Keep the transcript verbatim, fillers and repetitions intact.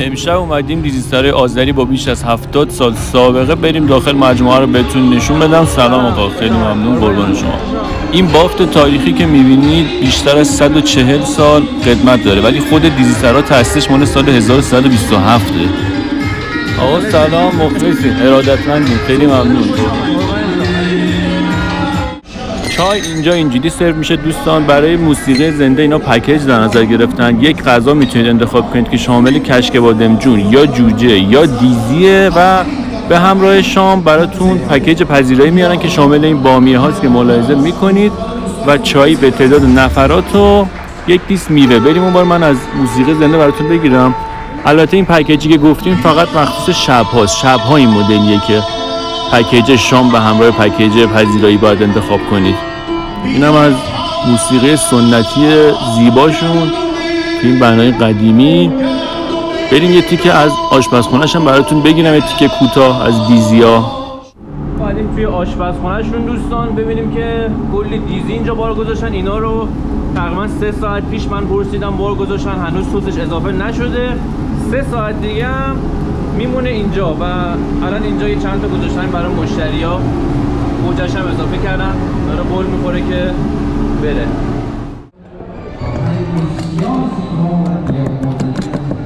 امشب اومدیم دیزیستارای آذری با بیش از هفتاد سال سابقه بریم داخل مجموعه رو بهتون نشون بدم. سلام آقا، خیلی ممنون، قربان شما. این بافت تاریخی که میبینید بیشتر از صد و چهل سال قدمت داره، ولی خود دیزیستارا تأسیسش مال سال هزار و سیصد و بیست و هفت. آقا سلام، مخلصیم، ارادتمندیم، خیلی ممنون. چای اینجا اینجوری سرو میشه دوستان. برای موسیقی زنده اینا پکیج در نظر گرفتن. یک غذا میتونید انتخاب کنید که شامل کشک بادمجون یا جوجه یا دیزیه و به همراه شام براتون پکیج پذیرایی میارن که شامل این بامیه هاست که ملاحظه میکنید و چای به تعداد نفرات و یک دیس میوه. بریم اون بار من از موسیقی زنده براتون بگیرم. البته این پکیجی که گفتیم فقط مخصوص شب هاست. شب ها این مدلیه که پکیج شام به همراه پکیج پذیرایی باید انتخاب کنید. اینم از موسیقی سنتی زیباشون تو این بنای قدیمی. بریم یه تیکه از آشپزخونه‌ش هم براتون بگیرم، یه تیکه کوتاه از دیزیا. اومدیم توی آشپزخونه‌شون دوستان، ببینیم که کلی دیزی اینجا بار گذاشتن. اینا رو تقریبا سه ساعت پیش من پرسیدم بار گذاشتن، هنوز سسش اضافه نشده. سه ساعت دیگه هم میمونه اینجا و الان اینجا یه چند تا گذاشتن برای مشتریا. گوجه‌ش هم اضافه کردن، داره بول میخوره که بره.